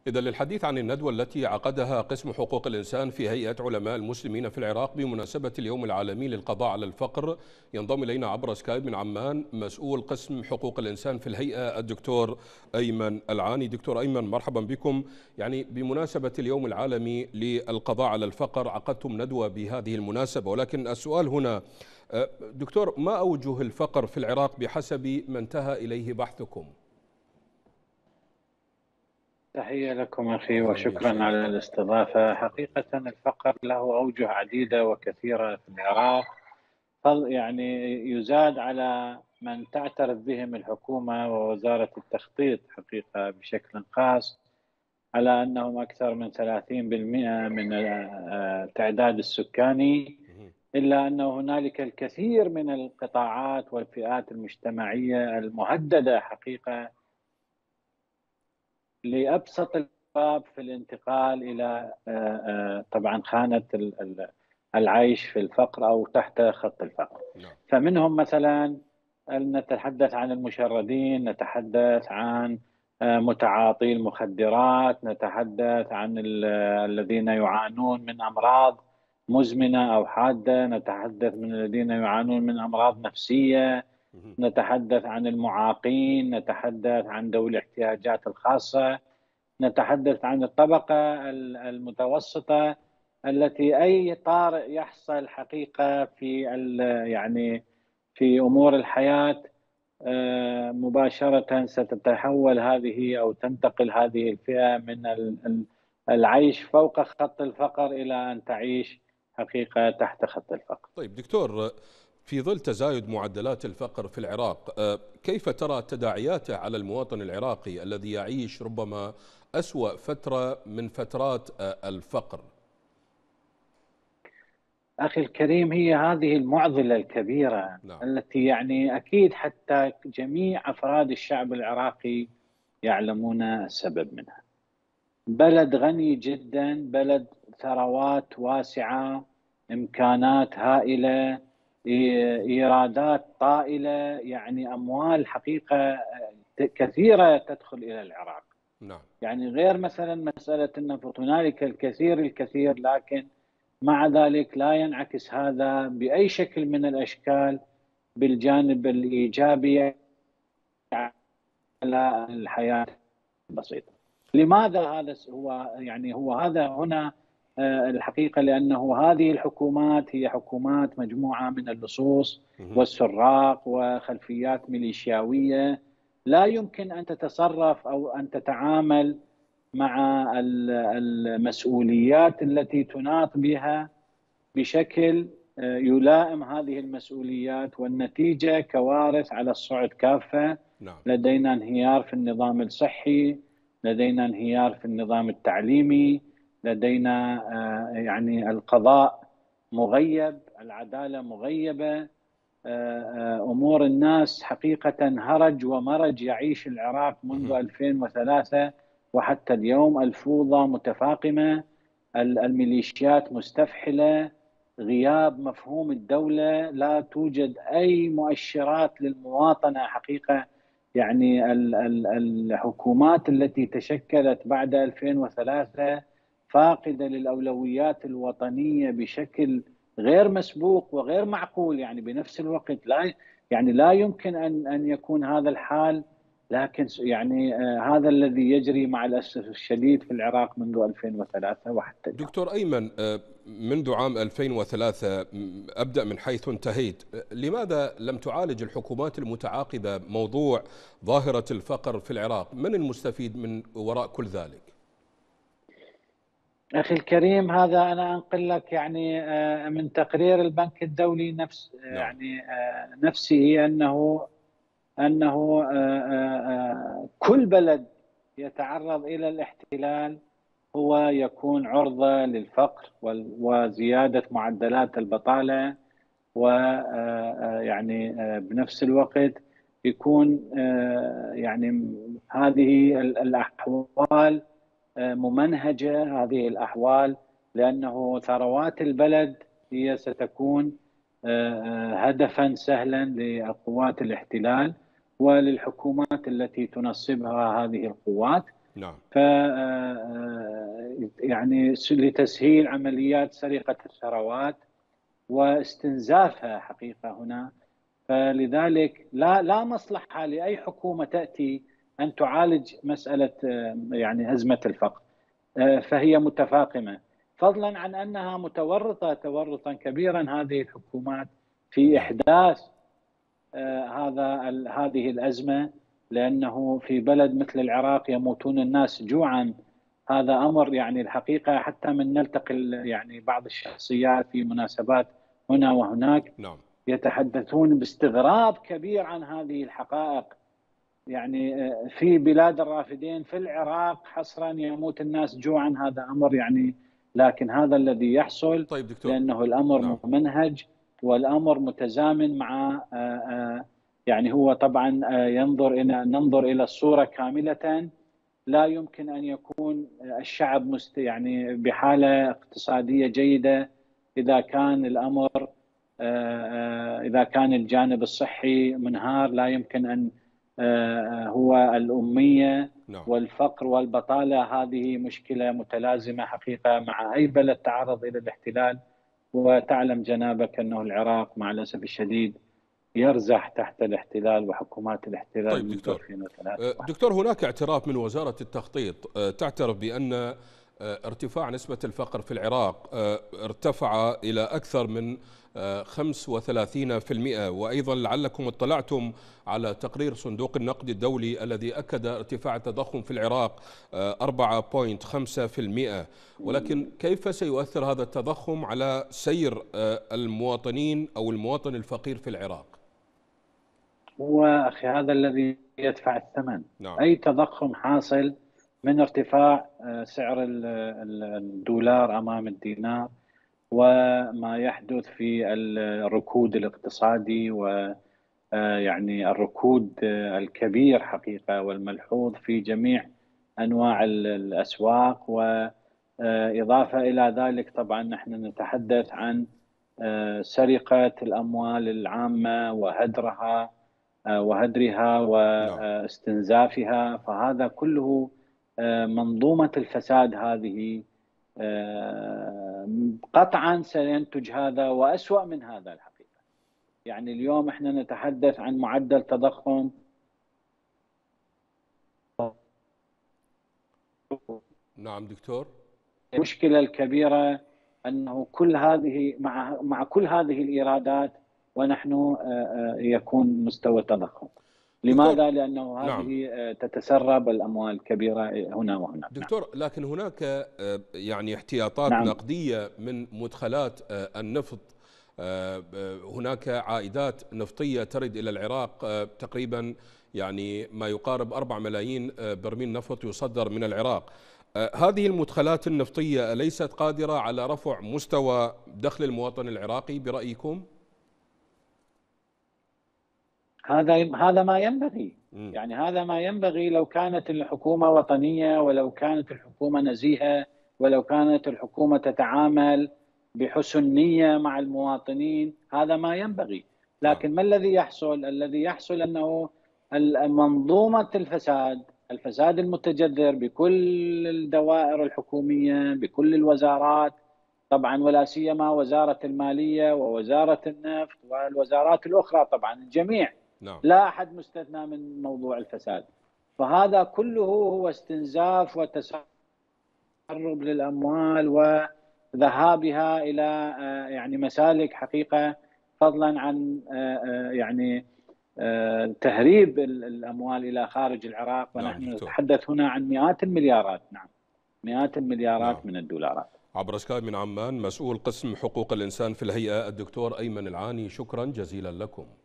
إذا للحديث عن الندوة التي عقدها قسم حقوق الإنسان في هيئة علماء المسلمين في العراق بمناسبة اليوم العالمي للقضاء على الفقر، ينضم إلينا عبر سكايب من عمان مسؤول قسم حقوق الإنسان في الهيئة الدكتور أيمن العاني. دكتور أيمن، مرحبا بكم. يعني بمناسبة اليوم العالمي للقضاء على الفقر عقدتم ندوة بهذه المناسبة، ولكن السؤال هنا دكتور، ما أوجه الفقر في العراق بحسب ما انتهى إليه بحثكم؟ تحية لكم أخي أهلا بك وشكرا شيخ. على الاستضافة. حقيقة الفقر له أوجه عديدة وكثيرة في العراق، يعني يزاد على من تعترف بهم الحكومة ووزارة التخطيط حقيقة بشكل خاص، على أنهم أكثر من 30% من التعداد السكاني، إلا أن هنالك الكثير من القطاعات والفئات المجتمعية المهددة حقيقة لأبسط الأسباب في الانتقال إلى طبعا خانة العيش في الفقر أو تحت خط الفقر. نعم. فمنهم مثلا نتحدث عن المشردين، نتحدث عن متعاطي المخدرات، نتحدث عن الذين يعانون من أمراض مزمنة أو حادة، نتحدث من الذين يعانون من أمراض نفسية، نتحدث عن المعاقين، نتحدث عن ذوي الاحتياجات الخاصة، نتحدث عن الطبقة المتوسطة التي أي طارئ يحصل حقيقة في يعني في أمور الحياة مباشرة ستتحول هذه أو تنتقل هذه الفئة من العيش فوق خط الفقر إلى أن تعيش حقيقة تحت خط الفقر. طيب دكتور، في ظل تزايد معدلات الفقر في العراق، كيف ترى تداعياته على المواطن العراقي الذي يعيش ربما أسوأ فترة من فترات الفقر؟ أخي الكريم، هي هذه المعضلة الكبيرة. نعم. التي يعني أكيد حتى جميع أفراد الشعب العراقي يعلمون السبب منها. بلد غني جدا، بلد ثروات واسعة، إمكانات هائلة، إيرادات طائلة، يعني أموال حقيقة كثيرة تدخل إلى العراق. نعم. يعني غير مثلا مسألة أن هنالك الكثير، لكن مع ذلك لا ينعكس هذا بأي شكل من الأشكال بالجانب الإيجابي على الحياة البسيطة. لماذا هذا هو هذا هنا الحقيقة؟ لأنه هذه الحكومات هي حكومات مجموعة من اللصوص والسراق وخلفيات ميليشياوية، لا يمكن أن تتصرف أو أن تتعامل مع المسؤوليات التي تناط بها بشكل يلائم هذه المسؤوليات، والنتيجة كوارث على الصعد كافة. نعم. لدينا انهيار في النظام الصحي، لدينا انهيار في النظام التعليمي، لدينا يعني القضاء مغيب، العدالة مغيبة، أمور الناس حقيقة هرج ومرج يعيش العراق منذ 2003 وحتى اليوم. الفوضى متفاقمة، الميليشيات مستفحلة، غياب مفهوم الدولة، لا توجد أي مؤشرات للمواطنة حقيقة. يعني الحكومات التي تشكلت بعد 2003 فاقدة للأولويات الوطنية بشكل غير مسبوق وغير معقول. يعني بنفس الوقت لا يمكن أن يكون هذا الحال، لكن يعني هذا الذي يجري مع الأسف الشديد في العراق منذ 2003 وحتى اليوم. دكتور أيمن، منذ عام 2003 أبدأ من حيث انتهيت، لماذا لم تعالج الحكومات المتعاقبة موضوع ظاهرة الفقر في العراق؟ من المستفيد من وراء كل ذلك؟ أخي الكريم، هذا أنا أنقل لك يعني من تقرير البنك الدولي نعم. نفسه أنه كل بلد يتعرض إلى الاحتلال هو يكون عرضة للفقر وزيادة معدلات البطالة، ويعني بنفس الوقت يكون يعني هذه الأحوال ممنهجة، هذه الأحوال، لأنه ثروات البلد هي ستكون هدفا سهلا لقوات الاحتلال وللحكومات التي تنصبها هذه القوات. نعم. ف يعني لتسهيل عمليات سرقة الثروات واستنزافها حقيقة هنا. فلذلك لا مصلحة لأي حكومة تأتي أن تعالج مسألة يعني أزمة الفقر، فهي متفاقمة، فضلا عن أنها متورطة تورطا كبيرا هذه الحكومات في نعم. إحداث هذه الأزمة، لأنه في بلد مثل العراق يموتون الناس جوعا. هذا أمر يعني الحقيقة حتى من نلتقي يعني بعض الشخصيات في مناسبات هنا وهناك نعم. يتحدثون باستغراب كبير عن هذه الحقائق. يعني في بلاد الرافدين في العراق حصرا يموت الناس جوعا، هذا أمر يعني، لكن هذا الذي يحصل طيب دكتور. لأنه الأمر نعم. ممنهج والأمر متزامن مع يعني هو طبعا ننظر إلى الصورة كاملة. لا يمكن أن يكون الشعب يعني بحالة اقتصادية جيدة إذا كان الأمر إذا كان الجانب الصحي منهار. لا يمكن أن هو الأمية نعم. والفقر والبطالة هذه مشكلة متلازمة حقيقة مع أي بلد تعرض إلى الاحتلال. وتعلم جنابك أنه العراق مع الأسف الشديد يرزح تحت الاحتلال وحكومات الاحتلال طيب منذ دكتور. 2003. دكتور، هناك اعتراف من وزارة التخطيط تعترف بأن ارتفاع نسبة الفقر في العراق ارتفع إلى أكثر من 35%، وأيضا لعلكم اطلعتم على تقرير صندوق النقد الدولي الذي أكد ارتفاع التضخم في العراق 4.5%. ولكن كيف سيؤثر هذا التضخم على سير المواطنين أو المواطن الفقير في العراق؟ هو أخي هذا الذي يدفع الثمن. نعم. أي تضخم حاصل من ارتفاع سعر الدولار أمام الدينار وما يحدث في الركود الاقتصادي ويعني الركود الكبير حقيقة والملحوظ في جميع أنواع الأسواق. وإضافة إلى ذلك طبعا نحن نتحدث عن سرقة الأموال العامة وهدرها نعم. واستنزافها. فهذا كله منظومة الفساد هذه قطعا سينتج هذا وأسوأ من هذا الحقيقة. يعني اليوم احنا نتحدث عن معدل تضخم نعم دكتور. المشكلة الكبيرة أنه كل هذه مع كل هذه الإيرادات ونحن يكون مستوى تضخم. لماذا؟ لأنه نعم. هذه تتسرب الأموال الكبيرة هنا وهناك. دكتور، لكن هناك يعني احتياطات نعم. نقدية من مدخلات النفط. هناك عائدات نفطية ترد إلى العراق تقريبا يعني ما يقارب 4 ملايين برميل نفط يصدر من العراق. هذه المدخلات النفطية أليست قادرة على رفع مستوى دخل المواطن العراقي برأيكم؟ هذا ما ينبغي. يعني هذا ما ينبغي لو كانت الحكومة وطنية، ولو كانت الحكومة نزيهة، ولو كانت الحكومة تتعامل بحسن نية مع المواطنين. هذا ما ينبغي. لكن ما الذي يحصل؟ الذي يحصل أنه منظومة الفساد المتجذر بكل الدوائر الحكومية بكل الوزارات طبعا، ولا سيما وزارة المالية ووزارة النفط والوزارات الأخرى طبعا الجميع. نعم. لا أحد مستثنى من موضوع الفساد. فهذا كله هو استنزاف وتسرب للأموال وذهابها إلى يعني مسالك حقيقة، فضلا عن يعني تهريب الأموال إلى خارج العراق. ونحن نتحدث هنا عن مئات المليارات. نعم، مئات المليارات من الدولارات. عبر سكايب من عمان مسؤول قسم حقوق الإنسان في الهيئة الدكتور أيمن العاني، شكرا جزيلا لكم.